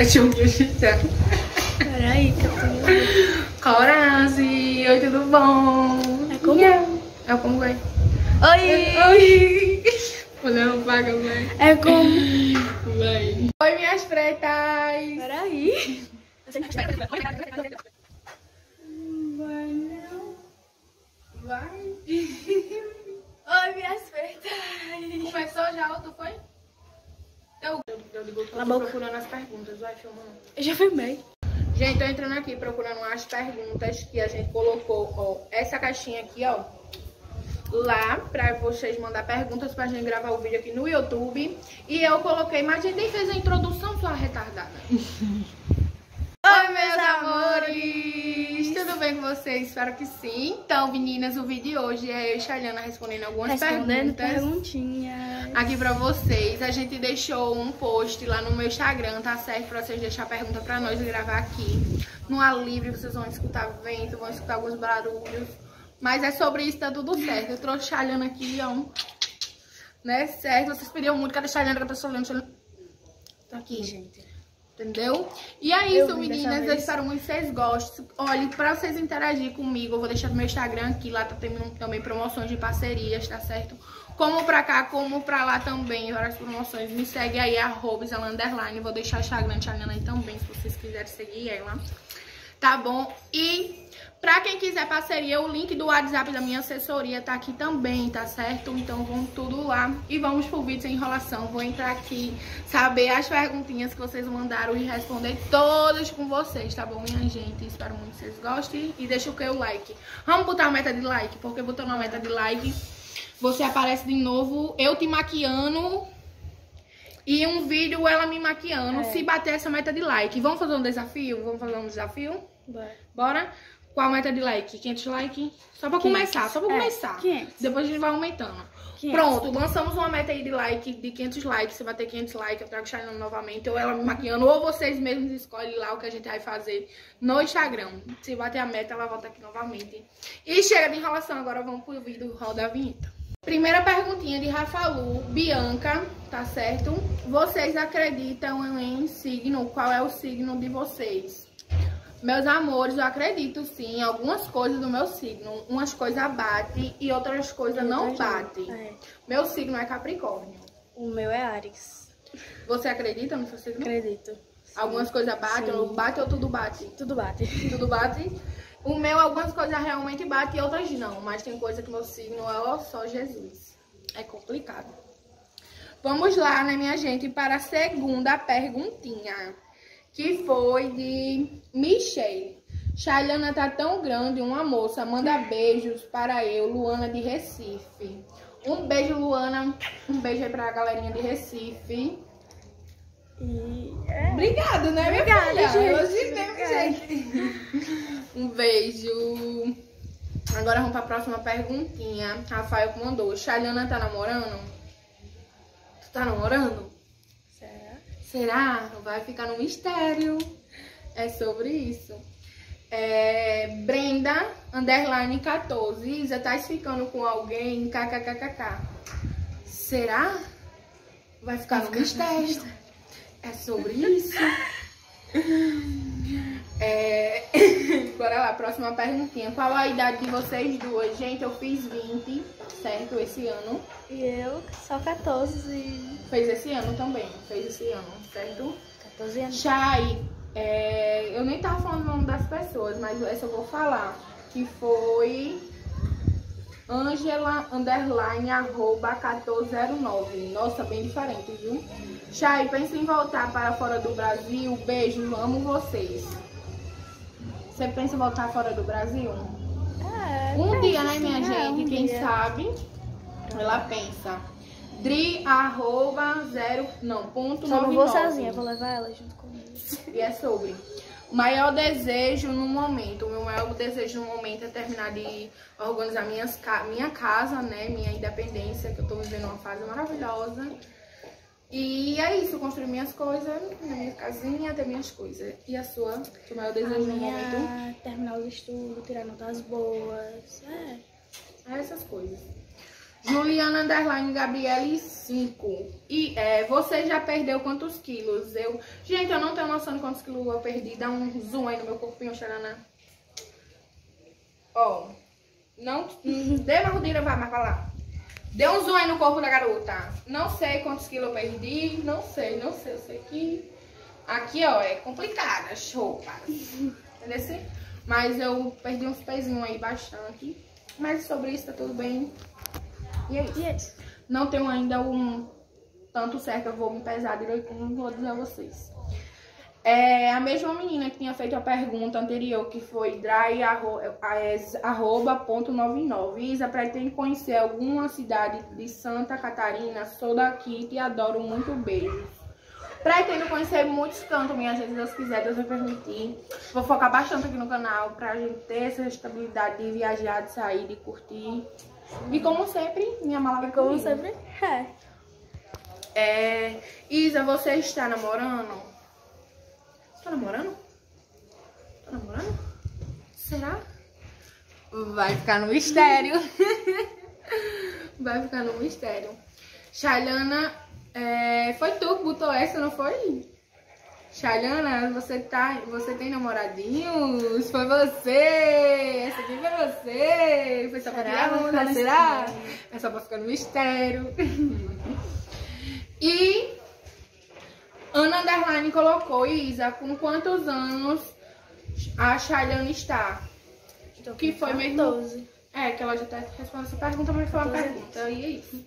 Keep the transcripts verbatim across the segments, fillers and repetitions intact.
Deixa eu digitar. Peraí, que eu tô... Coragem, oi, tudo bom? É como? Yeah. É como vai? Oi! Oi! Mulher não paga, mãe. É como? Vai. Oi, minhas pretas. Peraí. Vai, não. Vai. Oi, minhas pretas. Começou já ou tu foi? Eu, eu, eu digo, tô procurando as perguntas, vai, filmando. Eu já filmei. Gente, tô entrando aqui procurando as perguntas que a gente colocou, ó, essa caixinha aqui, ó, lá pra vocês mandar perguntas pra gente gravar o vídeo aqui no YouTube. E eu coloquei, mas a gente nem fez a introdução, sua retardada. Oi, meus amores! Tudo bem com vocês? Espero que sim. Então, meninas, o vídeo de hoje é eu e Chayana respondendo algumas Respondendo perguntas. perguntinhas. Aqui pra vocês. A gente deixou um post lá no meu Instagram, tá certo? Pra vocês deixarem pergunta pra nós e gravar aqui. No ar livre, vocês vão escutar vento, vão escutar alguns barulhos. Mas é sobre isso, tá tudo certo. Eu trouxe Chayana aqui, ó. Né? Certo? Vocês pediram muito, cadê Chayana que eu tô solendo? Tá aqui, gente. Entendeu? E é isso, meninas. Eu espero muito que vocês gostem. Olha, pra vocês interagirem comigo, eu vou deixar no meu Instagram aqui. Lá tá tendo também promoções de parcerias, tá certo? Como pra cá, como pra lá também. Várias promoções. Me segue aí, arroba Underline. Vou deixar o Instagram de Chayana aí também, se vocês quiserem seguir ela. Tá bom? E pra quem quiser parceria, o link do WhatsApp da minha assessoria tá aqui também, tá certo? Então vamos tudo lá e vamos pro vídeo sem enrolação. Vou entrar aqui, saber as perguntinhas que vocês mandaram e responder todas com vocês, tá bom, minha gente? Espero muito que vocês gostem e deixa o que o like. Vamos botar uma meta de like, porque botando uma meta de like, você aparece de novo eu te maquiando e um vídeo ela me maquiando, é. Se bater essa meta de like. Vamos fazer um desafio? Vamos fazer um desafio? Bora. Bora? Qual a meta de like? quinhentos likes? Só pra quinhentos. Começar, só pra é, começar. quinhentos. Depois a gente vai aumentando. quinhentos. Pronto, lançamos uma meta aí de like, de quinhentos likes. Você vai ter quinhentos likes, eu trago Chayana novamente. Ou ela me maquiando, ou vocês mesmos escolhem lá o que a gente vai fazer no Instagram. Se bater a meta, ela volta aqui novamente. E chega de enrolação, agora vamos pro vídeo roda a vinheta. Primeira perguntinha de Rafalu, Bianca, tá certo? Vocês acreditam em signo? Qual é o signo de vocês? Meus amores, eu acredito sim em algumas coisas do meu signo. Umas coisas batem e outras coisas não batem. É. Meu signo é Capricórnio. O meu é Áries. Você acredita no seu signo? Acredito. Sim. Algumas coisas batem, ou bate ou tudo bate? Tudo bate. Tudo bate? O meu, algumas coisas realmente batem e outras não. Mas tem coisa que meu signo é, ó, só Jesus. É complicado. Vamos lá, né, minha gente, para a segunda perguntinha. Que foi de Michelle. Chayana tá tão grande, uma moça. Manda beijos para eu, Luana de Recife. Um beijo, Luana. Um beijo aí pra galerinha de Recife. E... É. Obrigado, né, minha Obrigada, filha? gente. Hoje tem gente. Um beijo. Agora vamos pra próxima perguntinha. Rafael mandou. Chayana tá namorando? Tu tá namorando? Será? Vai ficar no mistério. É sobre isso. É, Brenda, underline quatorze. Isa, tá ficando com alguém? Kkkk. Será? Vai ficar no mistério. É sobre isso. É... Bora lá, próxima perguntinha. Qual a idade de vocês duas? Gente, eu fiz vinte, certo? Esse ano. E eu só quatorze. Fez esse ano também. Fez esse ano, certo? quatorze anos. Chay, é... eu nem tava falando o nome das pessoas, mas essa eu vou falar. Que foi Angela, underline, arroba quatorze zero nove. Nossa, bem diferente, viu? Chay, pensa em voltar para fora do Brasil? Beijo, amo vocês. Você pensa em voltar fora do Brasil? É, um dia, né, minha é, gente? Um Quem dia. sabe, ela pensa. Dri, arroba, zero, não, ponto Só não noventa e vou nove. sozinha, vou levar ela junto comigo. E é sobre. Maior desejo no momento. O meu maior desejo no momento é terminar de organizar minhas, minha casa, né? Minha independência, que eu tô vivendo uma fase maravilhosa. E é isso, construir minhas coisas, na minha casinha, ter minhas coisas. E a sua? O maior desejo no momento? Terminar os estudos, tirar notas boas. É. É essas coisas. Juliana Underline Gabriele cinco. E é, você já perdeu quantos quilos? Eu... Gente, eu não tenho noção de quantos quilos eu perdi. Dá um zoom aí no meu corpinho, xaraná. Ó. Não... Dê uma rodinha, vai mais pra lá. Dê um zoom aí no corpo da garota. Não sei quantos quilos eu perdi. Não sei, não sei. Eu sei que... Aqui, ó, é complicado as roupas. Entendeu? Mas eu perdi uns pezinhos aí bastante. Mas sobre isso tá tudo bem. E é isso. Yes. Não tenho ainda um tanto certo, eu vou me pesar direitinho e vou dizer a vocês. É a mesma menina que tinha feito a pergunta anterior, que foi dry arroba ponto noventa e nove. Isa, pretende conhecer alguma cidade de Santa Catarina? Sou daqui, te adoro muito, beijos. Pretendo conhecer muitos cantos, minha gente, se Deus quiser, Deus vai permitir. Vou focar bastante aqui no canal pra gente ter essa estabilidade de viajar, de sair, de curtir. E como sempre, minha mala vai Como comigo. sempre, é. É... Isa, você está namorando? Tá namorando? Tá namorando? Será? Vai ficar no mistério. Vai ficar no mistério. Shailana, é... foi tu que botou essa, não foi? Shailana, você, tá... você tem namoradinhos? Foi você! Essa aqui foi você! Foi só pra tirar onda, será? É só pra ficar no mistério. E Ana Underline colocou, Isa, com quantos anos a Shailana está? Tô Que foi mesmo? doze. É, que ela já tá respondendo essa pergunta, mas foi uma pergunta. E é isso.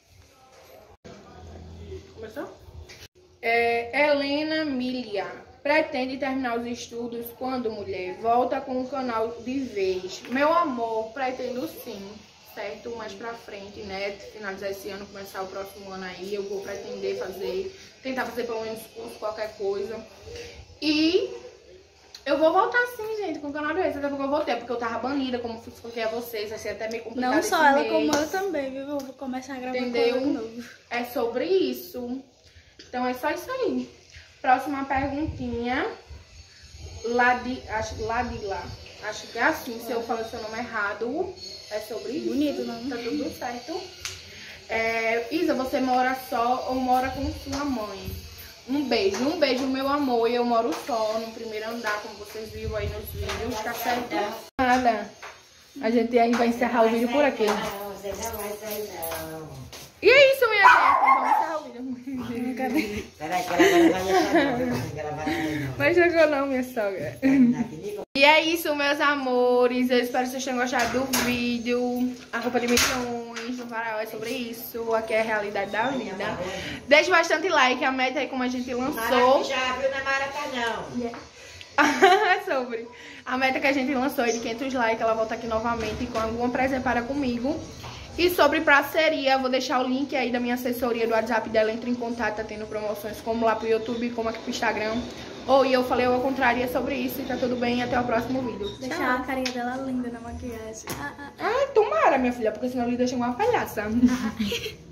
Começou? É, Helena Milia. Pretende terminar os estudos quando, mulher? Volta com o canal de vez. Meu amor, pretendo sim. Certo? Mais pra frente, né? Finalizar esse ano, começar o próximo ano aí. Eu vou pretender fazer, tentar fazer pelo menos curso, qualquer coisa. E eu vou voltar sim, gente, com o canal de vez. Daqui a pouco eu voltei, porque eu tava banida, como eu expliquei a vocês. Vai ser até meio complicado. Não só esse ela, mês. como eu também, viu? Eu vou começar a gravar Entendeu? com ela de novo. É sobre isso. Então é só isso aí. Próxima perguntinha. Ladi, acho, Ladila. Acho que é assim, se eu falar seu nome errado. É sobre isso. Bonito, não? Tá tudo certo. É, Isa, você mora só ou mora com sua mãe? Um beijo, um beijo, meu amor. E eu moro só no primeiro andar, como vocês viram aí nos vídeos, tá certo? Nada. A gente aí vai encerrar o vídeo por aqui. Não, você não vai sair, não. E é isso, minha gente. Vamos encerrar o vídeo. Cadê? Peraí, que ela vai deixar não, não gravar nada não. Mas jogou não, minha sogra. E é isso, meus amores. Eu espero que vocês tenham gostado do vídeo. A roupa de milhões no varal é sobre isso. Aqui é a realidade da vida. Deixe bastante like. A meta aí, como a gente lançou. Já viu, não é Maracanã, não. É sobre. A meta que a gente lançou é de quinhentos likes. Ela volta aqui novamente com alguma presepada comigo. E sobre parceria, vou deixar o link aí da minha assessoria do WhatsApp dela. Entre em contato, tá tendo promoções como lá pro YouTube, como aqui pro Instagram. Ou e eu falei ao contrário, é sobre isso. E tá tudo bem, até o próximo vídeo. Deixar a carinha dela linda na maquiagem. Ah, ah. Ah, tomara, minha filha, porque senão ele deixa uma palhaça.